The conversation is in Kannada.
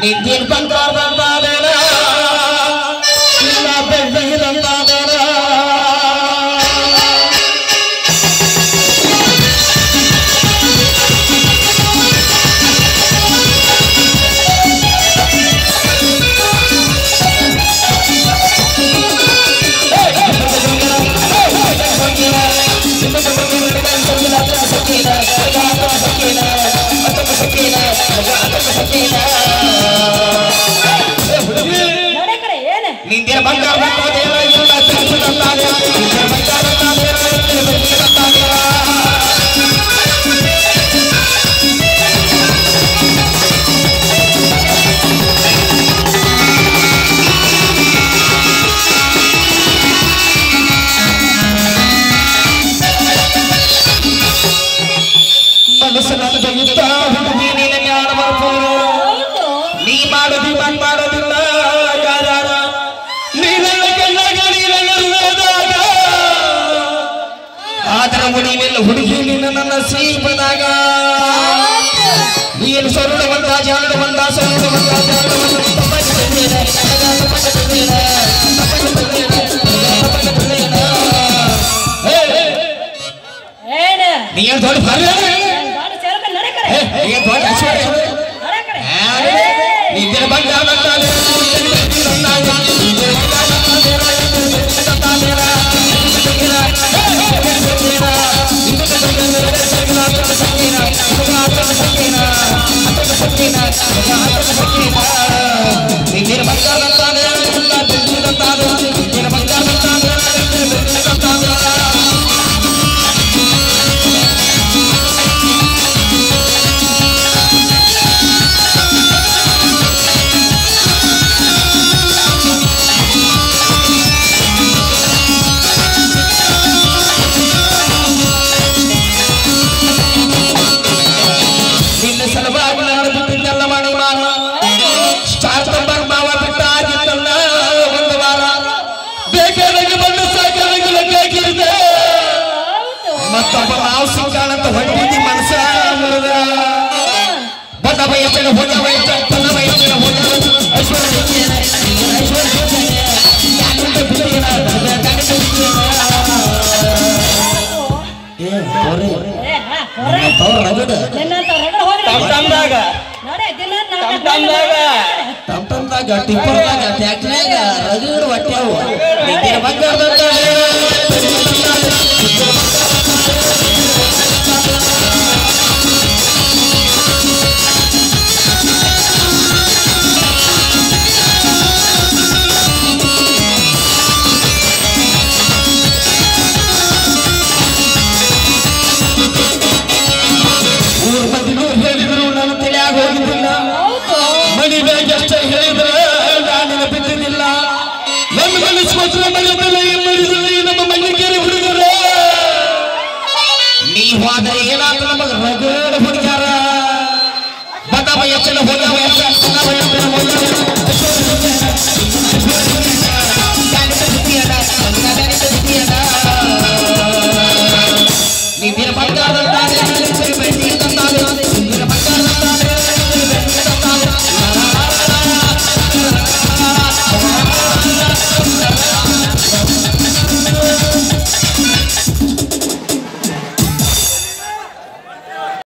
ನಿಂದಿನ ಬಂಗಾರದಂತಾದೇನ ಇಲ್ಲ ಬೆಳ್ಳಿದಂತಾದೇನ ನಿಂದಿನ ಬಂಗಾರದಂತಾದೇನ ಇಲ್ಲ ಬೆಳ್ಳಿದಂತಾದೇನ ನಿಂದಿನ ಬಂಗಾರದಂತಾದೇನ ಇಲ್ಲ ಬೆಳ್ಳಿದಂತಾದೇನ ಮನಸ್ಸಿನಂತ ಹುಡುಗಿ ನಿನ್ನ ಜ್ಞಾನ ಬರ್ಬೋದು ನೀ ಮಾಡೋದಿ ಬಂದ್ ಮಾಡೋದಿಲ್ಲ ಯಾರ ನೀನೆಲ್ಲದಾಗ ಆದ್ರ ಮುಡಿವೆಲ್ಲ ಹುಡುಗಿ ನಿನ್ನ ನನ್ನ ಸೀಪದಾಗ ನೀನು ಸೊರಡುವಂತ ಜಾಡುವಂತ ಸೊರಡುವಂತ ನೀನು ದೊಡ್ಡ ನಿಂದಿನ ಬಂಗಾರದಂತಾದೇನ ನಿಂದಿನ ಬಂಗಾರದಂತಾದೇನ ಇಲ್ಲ ಬೆಳ್ಳಿದಂತಾದೇನ ನಿಂದಿನ ಬಂಗಾರದಂತಾದೇನ ಇಲ್ಲ ಬೆಳ್ಳಿದಂತಾದೇನ ಮತ್ತೊಬ್ಬ ನಾವು ಸಿಕ್ಕಾನಂತ ಹೊಂಟಿದ್ದಿ ಮನಸ ಮುರಿದ ಬದ ವಯಸ್ಸಿನ ಹೋದ ವಯಸ್ಸ ತನ್ನ ವಯಸ್ಸಿನ ಹೋದ ಐಶ್ವರ್ಯ ಟಮ್ಟಮ್ದಾಗ ಟಿಪ್ಪರ್ದಾಗ ಟ್ಯಾಕ್ಟ್ರ್ಯಾಗ ರಗಡ್ ಹೊಟ್ಟೆವು ನಿಂದಿನ ಬಂಗಾರದಂತಾದೇನ